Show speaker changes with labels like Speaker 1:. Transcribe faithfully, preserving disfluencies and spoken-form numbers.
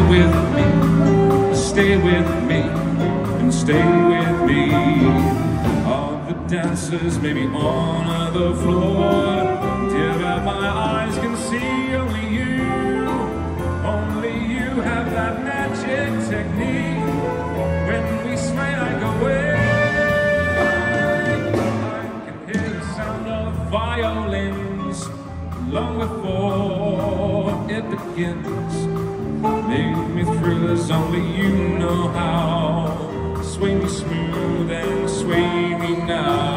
Speaker 1: with me, stay with me, and stay with me. All the dancers may be on the floor, dear, but my eyes can see only you. Only you have that magic technique. When we sway like a wave, I can hear the sound of violins long before it begins. Make me thrill as only you know how. Sway me smooth and sway me now.